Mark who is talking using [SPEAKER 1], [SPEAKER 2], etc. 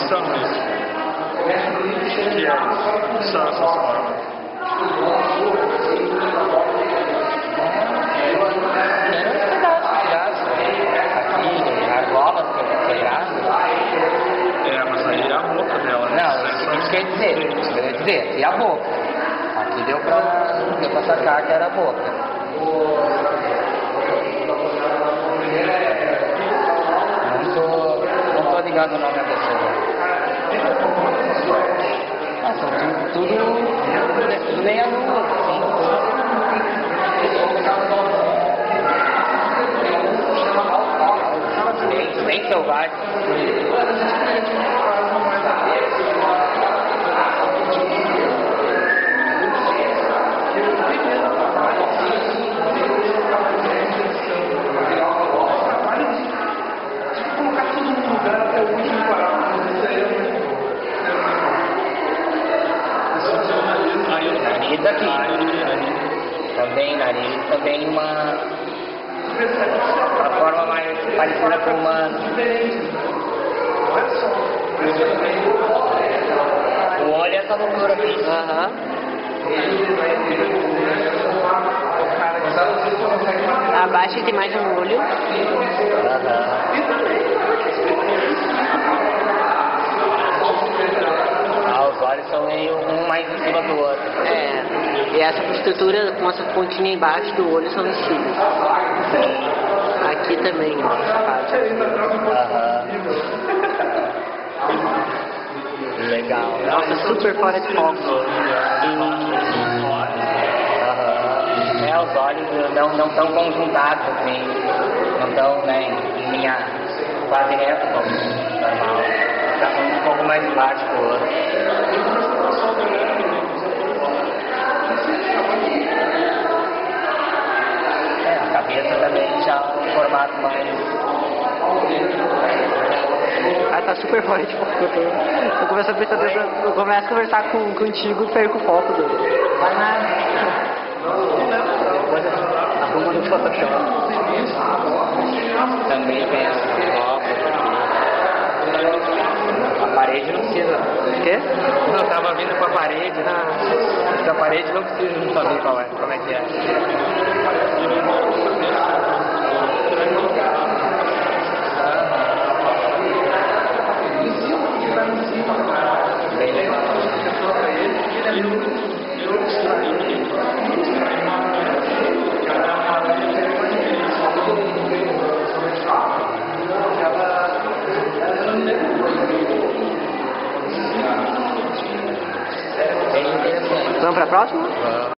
[SPEAKER 1] Sanduíche. Que é isso? Só essa forma.
[SPEAKER 2] Aqui, argolas quebradas.
[SPEAKER 1] É, mas aí é a boca dela, né?
[SPEAKER 2] Não, isso quer dizer, aqui é a boca. Aqui deu pra sacar que era a boca. Não tô ligado o nome da pessoa. São tudo meia lua, assim. Bem selvagem. Nariz aqui. Também uma forma mais parecida com humano. O olho é essa loucura aqui.
[SPEAKER 3] Abaixo tem mais um olho.
[SPEAKER 2] Os olhos são meio um mais em cima do outro.
[SPEAKER 3] E essa estrutura com essa pontinha embaixo do olho são os cílios. Aqui também, ó, essa parte.
[SPEAKER 2] Legal.
[SPEAKER 3] Nossa, super fora de foco.
[SPEAKER 2] Os olhos não estão conjuntados assim, não estão, né, em linha quase reta como normal. Tá um pouco mais embaixo do outro. A cabeça também já um formato mais.
[SPEAKER 3] Tá super fora de foco. Eu começo a prestar atenção, eu começo a conversar contigo e perco o foco dele.
[SPEAKER 2] Vai nada.
[SPEAKER 3] Depois arruma no Photoshop.
[SPEAKER 2] Também tem as cobras aqui. A parede não precisa.
[SPEAKER 3] O quê?
[SPEAKER 2] Não, eu tava vindo com a parede, a parede não precisa saber como é que é. Bem legal.
[SPEAKER 3] Vamos pra próxima?